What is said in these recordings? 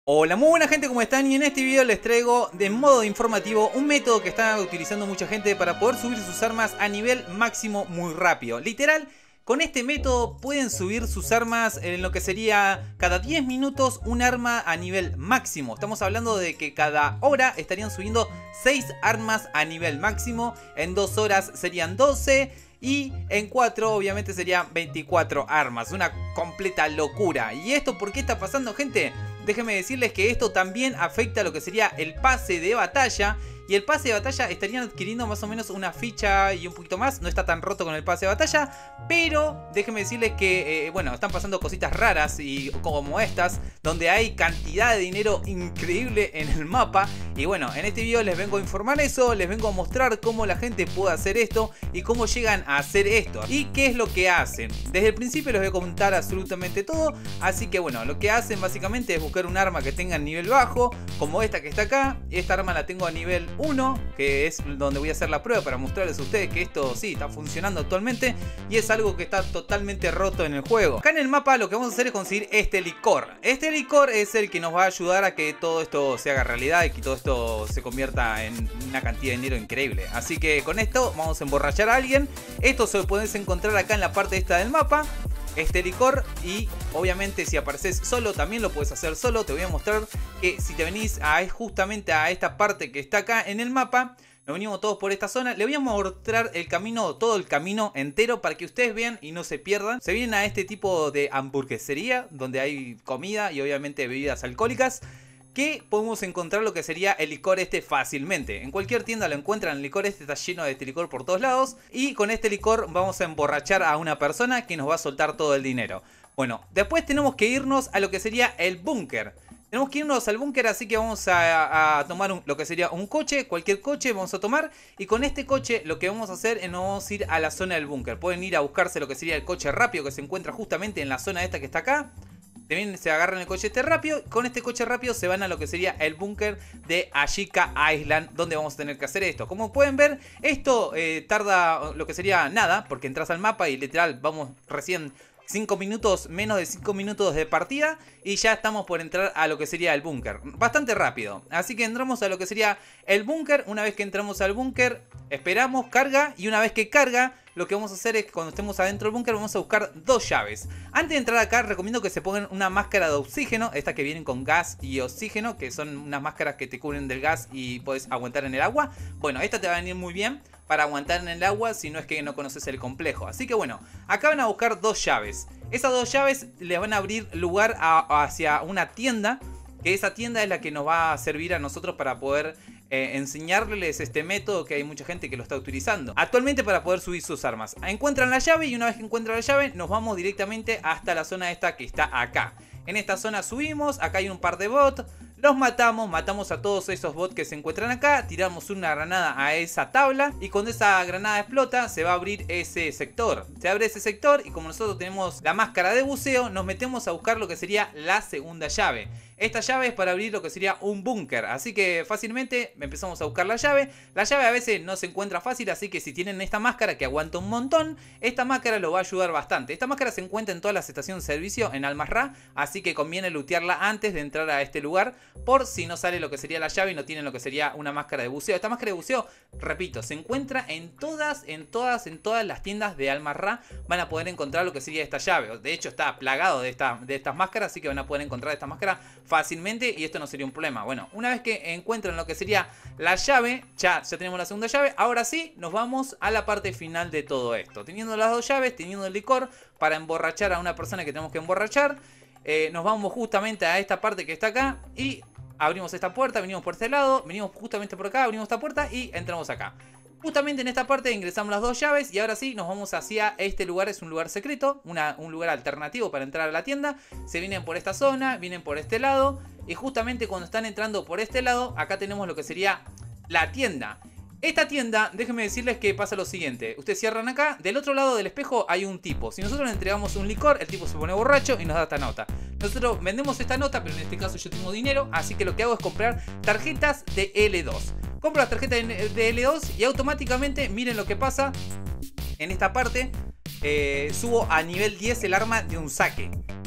Hola, muy buena gente, ¿cómo están? Y en este video les traigo de modo informativo un método que está utilizando mucha gente para poder subir sus armas a nivel máximo muy rápido. Literal, con este método pueden subir sus armas en lo que sería cada 10 minutos un arma a nivel máximo. Estamos hablando de que cada hora estarían subiendo 6 armas a nivel máximo. En 2 horas serían 12 y en 4 obviamente serían 24 armas. Una completa locura. ¿Y esto por qué está pasando, gente? Déjenme decirles que esto también afecta a lo que sería el pase de batalla. Y el pase de batalla estarían adquiriendo más o menos una ficha y un poquito más. No está tan roto con el pase de batalla. Pero déjenme decirles que, bueno, están pasando cositas raras y como estas, donde hay cantidad de dinero increíble en el mapa. Y bueno, en este video les vengo a informar eso. Les vengo a mostrar cómo la gente puede hacer esto y cómo llegan a hacer esto. Y qué es lo que hacen. Desde el principio les voy a contar absolutamente todo. Así que bueno, lo que hacen básicamente es buscar un arma que tenga nivel bajo, como esta que está acá. Esta arma la tengo a nivel 1, que es donde voy a hacer la prueba para mostrarles a ustedes que esto sí está funcionando actualmente y es algo que está totalmente roto en el juego. Acá en el mapa lo que vamos a hacer es conseguir este licor. Este licor es el que nos va a ayudar a que todo esto se haga realidad y que todo esto se convierta en una cantidad de dinero increíble. Así que con esto vamos a emborrachar a alguien. Esto se lo podés encontrar acá en la parte esta del mapa, este licor, y obviamente si apareces solo también lo puedes hacer solo. Te voy a mostrar que si te venís justamente a esta parte que está acá en el mapa, nos venimos todos por esta zona. Le voy a mostrar el camino, todo el camino entero para que ustedes vean y no se pierdan. Se vienen a este tipo de hamburguesería donde hay comida y obviamente bebidas alcohólicas, que podemos encontrar lo que sería el licor este fácilmente. En cualquier tienda lo encuentran. El licor este está lleno de este licor por todos lados. Y con este licor vamos a emborrachar a una persona que nos va a soltar todo el dinero. Bueno, después tenemos que irnos a lo que sería el búnker. Tenemos que irnos al búnker, así que vamos a tomar lo que sería un coche. Cualquier coche vamos a tomar. Y con este coche lo que vamos a hacer es nos vamos a ir a la zona del búnker. Pueden ir a buscarse lo que sería el coche rápido que se encuentra justamente en la zona esta que está acá. También se agarran el coche este rápido. Con este coche rápido se van a lo que sería el búnker de Ashika Island, donde vamos a tener que hacer esto. Como pueden ver, esto tarda lo que sería nada, porque entras al mapa y literal vamos recién 5 minutos, menos de 5 minutos de partida y ya estamos por entrar a lo que sería el búnker. Bastante rápido. Así que entramos a lo que sería el búnker. Una vez que entramos al búnker, esperamos, carga, y una vez que carga, lo que vamos a hacer es que cuando estemos adentro del búnker vamos a buscar 2 llaves. Antes de entrar acá recomiendo que se pongan una máscara de oxígeno, estas que vienen con gas y oxígeno, que son unas máscaras que te cubren del gas y puedes aguantar en el agua. Bueno, esta te va a venir muy bien para aguantar en el agua si no es que no conoces el complejo. Así que bueno, acá van a buscar 2 llaves. Esas 2 llaves les van a abrir lugar hacia una tienda, que esa tienda es la que nos va a servir a nosotros para poder enseñarles este método, que hay mucha gente que lo está utilizando actualmente para poder subir sus armas. Encuentran la llave y una vez que encuentran la llave nos vamos directamente hasta la zona esta que está acá. En esta zona subimos, acá hay un par de bots. Los matamos a todos esos bots que se encuentran acá. Tiramos una granada a esa tabla y cuando esa granada explota se va a abrir ese sector. Se abre ese sector y como nosotros tenemos la máscara de buceo, nos metemos a buscar lo que sería la segunda llave. Esta llave es para abrir lo que sería un búnker, así que fácilmente empezamos a buscar la llave. La llave a veces no se encuentra fácil, así que si tienen esta máscara que aguanta un montón, esta máscara lo va a ayudar bastante. Esta máscara se encuentra en todas las estaciones de servicio en Al-Mazrah, así que conviene lootearla antes de entrar a este lugar, por si no sale lo que sería la llave y no tienen lo que sería una máscara de buceo. Esta máscara de buceo, repito, se encuentra en todas las tiendas de Al-Mazrah. Van a poder encontrar lo que sería esta llave. De hecho está plagado de estas máscaras, así que van a poder encontrar esta máscara fácilmente y esto no sería un problema. Bueno, una vez que encuentran lo que sería la llave, ya tenemos la segunda llave. Ahora sí, nos vamos a la parte final de todo esto. Teniendo las 2 llaves, teniendo el licor para emborrachar a una persona que tenemos que emborrachar, nos vamos justamente a esta parte que está acá y abrimos esta puerta, venimos por este lado, venimos justamente por acá, abrimos esta puerta y entramos acá. Justamente en esta parte ingresamos las 2 llaves y ahora sí nos vamos hacia este lugar. Es un lugar secreto, un lugar alternativo para entrar a la tienda. Se vienen por esta zona, vienen por este lado y justamente cuando están entrando por este lado, acá tenemos lo que sería la tienda. Esta tienda, déjenme decirles que pasa lo siguiente. Ustedes cierran acá, del otro lado del espejo hay un tipo. Si nosotros le entregamos un licor, el tipo se pone borracho y nos da esta nota. Nosotros vendemos esta nota, pero en este caso yo tengo dinero, así que lo que hago es comprar tarjetas de L2. Compro las tarjetas de L2 y automáticamente, miren lo que pasa. En esta parte, subo a nivel 10 el arma de un saque.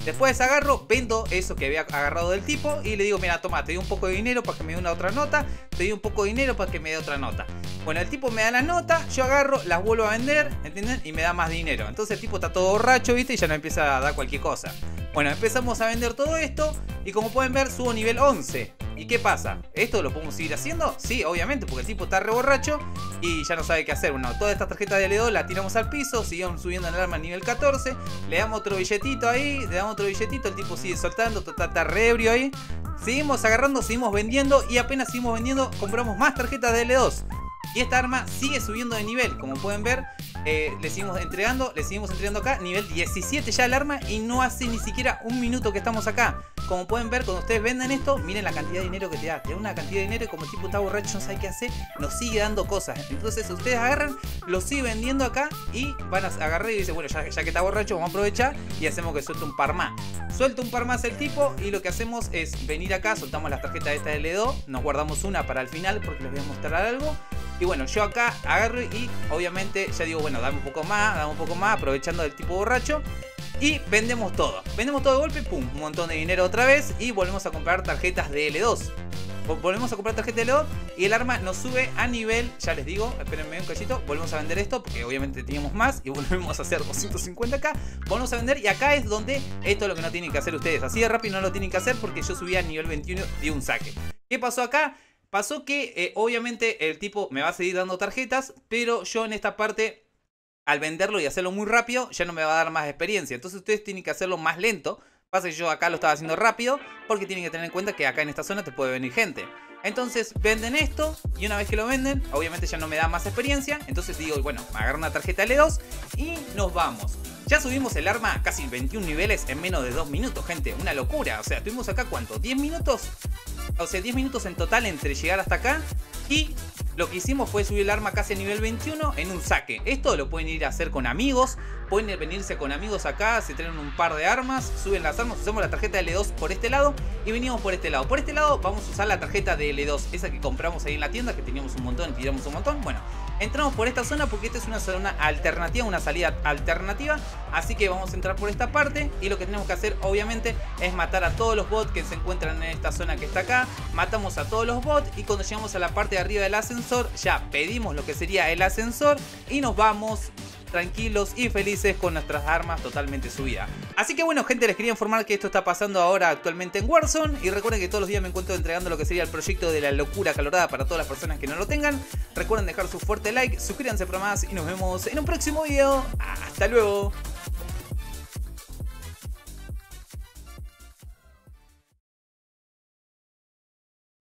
Después agarro, vendo eso que había agarrado del tipo y le digo, mira, toma, te doy un poco de dinero para que me dé una otra nota, te doy un poco de dinero para que me dé otra nota. Bueno, el tipo me da la nota, yo agarro, las vuelvo a vender, ¿entienden? Y me da más dinero. Entonces el tipo está todo borracho, ¿viste? Y ya no empieza a dar cualquier cosa. Bueno, empezamos a vender todo esto y como pueden ver subo nivel 11. ¿Y qué pasa? ¿Esto lo podemos seguir haciendo? Sí, obviamente, porque el tipo está re borracho y ya no sabe qué hacer. Bueno, todas estas tarjetas de L2 las tiramos al piso, seguimos subiendo el arma a nivel 14. Le damos otro billetito ahí, le damos otro billetito, el tipo sigue soltando, está re ebrio ahí. Seguimos agarrando, seguimos vendiendo y apenas seguimos vendiendo, compramos más tarjetas de L2. Y esta arma sigue subiendo de nivel, como pueden ver, le seguimos entregando acá, nivel 17 ya el arma y no hace ni siquiera un minuto que estamos acá. Como pueden ver, cuando ustedes venden esto, miren la cantidad de dinero que te da. Te da una cantidad de dinero y como el tipo está borracho, no sabe qué hacer, nos sigue dando cosas. Entonces ustedes agarran, lo sigue vendiendo acá y van a agarrar y dicen, bueno, ya que está borracho, vamos a aprovechar y hacemos que suelte un par más. Suelta un par más el tipo y lo que hacemos es venir acá, soltamos las tarjetas de esta de L2, nos guardamos una para el final porque les voy a mostrar algo. Y bueno, yo acá agarro y obviamente ya digo, bueno, dame un poco más, aprovechando del tipo borracho. Y vendemos todo de golpe, pum, un montón de dinero otra vez. Y volvemos a comprar tarjetas de L2. Volvemos a comprar tarjetas de L2 y el arma nos sube a nivel, ya les digo, espérenme un cachito. Volvemos a vender esto porque obviamente teníamos más y volvemos a hacer 250k. Volvemos a vender y acá es donde esto es lo que no tienen que hacer ustedes. Así de rápido no lo tienen que hacer porque yo subí a nivel 21 de un saque. ¿Qué pasó acá? Pasó que obviamente el tipo me va a seguir dando tarjetas, pero yo en esta parte, al venderlo y hacerlo muy rápido, ya no me va a dar más experiencia. Entonces ustedes tienen que hacerlo más lento. Pasa que yo acá lo estaba haciendo rápido, porque tienen que tener en cuenta que acá en esta zona te puede venir gente. Entonces venden esto y una vez que lo venden, obviamente ya no me da más experiencia. Entonces digo, bueno, agarro una tarjeta L2 y nos vamos. Ya subimos el arma a casi 21 niveles en menos de 2 minutos, gente. Una locura. O sea, estuvimos acá, ¿cuánto? ¿10 minutos? O sea, 10 minutos en total entre llegar hasta acá. Y lo que hicimos fue subir el arma casi a nivel 21 en un saque. Esto lo pueden ir a hacer con amigos. Pueden venirse con amigos acá, se traen un par de armas, suben las armas, usamos la tarjeta de L2 por este lado y venimos por este lado. Por este lado vamos a usar la tarjeta de L2, esa que compramos ahí en la tienda, que teníamos un montón y tiramos un montón. Bueno, entramos por esta zona porque esta es una zona alternativa, una salida alternativa. Así que vamos a entrar por esta parte y lo que tenemos que hacer obviamente es matar a todos los bots que se encuentran en esta zona que está acá. Matamos a todos los bots y cuando llegamos a la parte de arriba del ascensor ya pedimos lo que sería el ascensor y nos vamos tranquilos y felices con nuestras armas totalmente subidas. Así que bueno, gente, les quería informar que esto está pasando ahora actualmente en Warzone. Y recuerden que todos los días me encuentro entregando lo que sería el proyecto de la locura acalorada para todas las personas que no lo tengan. Recuerden dejar su fuerte like, suscríbanse para más y nos vemos en un próximo video. ¡Hasta luego!